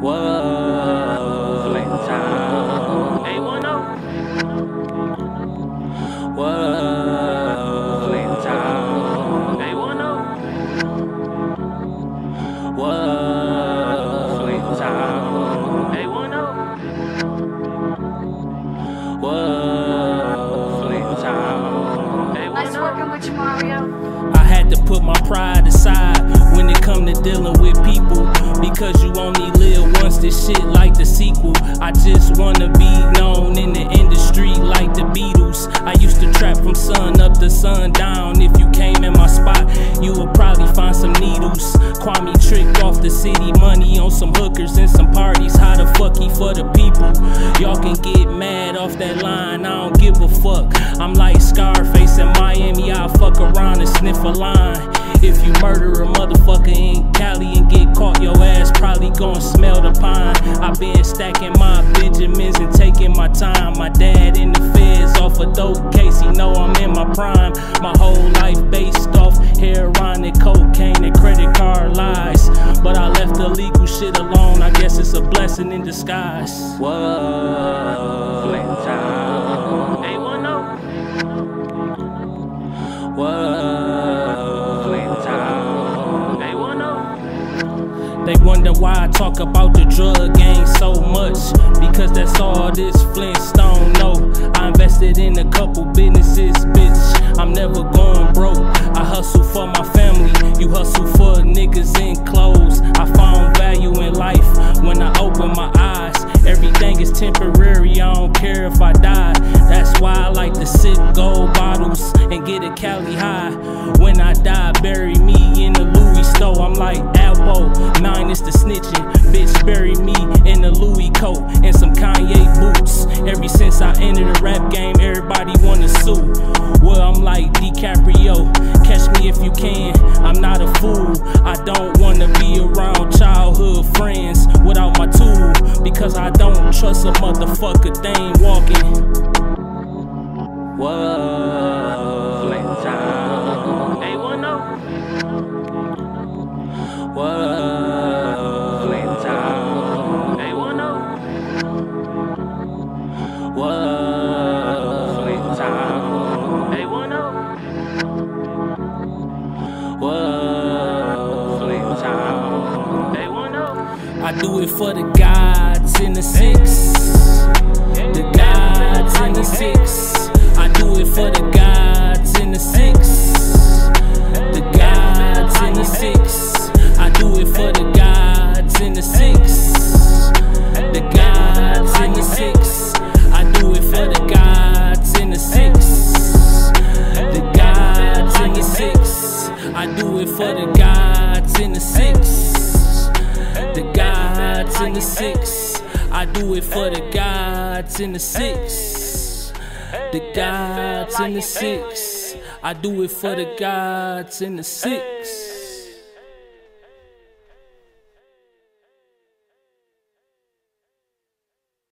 Whoa, Flame time. A10. whoa, Flame time. A10. whoa, Flame time. A10. whoa. Flame time. Nice working with you, Mario. I had to put my pride aside when it come to dealing with people, because you only live once. This shit like the sequel. I just wanna be known in the industry like the Beatles. I used to trap from sun up to sundown. If you came in my spot, you would probably find some needles. Kwame tricked off the city money on some hookers and some parties. How the fuck he for the people? Y'all can get mad off that line, I don't give a fuck. I'm like Scarface in Miami, I'll fuck around and sniff a line. If you murder a motherfucker in Cali and get caught, your ass probably gon' smell the pine. I been stacking my Benjamins and taking my time. My dad in the feds off a dope case, he know I'm in my prime. My whole life based off heroin and cocaine and credit card lies. But I left the legal shit alone, I guess it's a blessing in disguise. Whoa, Flame time. A10. whoa. Flame time. A10. They wonder why I talk about the drug game so much, because that's all this Flintstone know. I invested in a couple businesses, bitch, I'm never going broke. I hustle for my family, you hustle for niggas in clothes. I found value in life when I open my eyes. Everything is temporary, I don't care if I die. That's why I like to sip gold bottles and get a Cali high. When I die, bury me in the Louis store. I'm like Alpo, minus the snitching. Bitch, bury me in a Louis coat and some Kanye boots. Ever since I entered the rap game, everybody wanna sue. Well, I'm like DiCaprio, catch me if you can, I'm not a fool. I don't wanna be around childhood friends without my tool, because I don't trust a motherfucker, they ain't walking. Whoa, Flame time. A10. whoa, Flame time. A10. whoa, Flame time. A10. whoa. Flame time. A10. I do it for the gods in the six. The gods in the six. I do it for the gods in the six. The gods in the six. I do it for the gods in the six. The gods in the six. I do it for the gods in the six. The gods in the six. I do it for the gods in the six. The gods in the six. I do it for the gods in the six. The gods in the six. I do it for the gods in the six.